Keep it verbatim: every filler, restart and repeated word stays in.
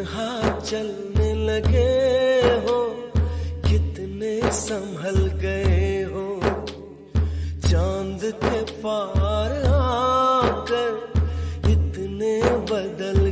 तन्हा चलने लगे हो, कितने संभल गए हो, चांद के पार आकर इतने बदल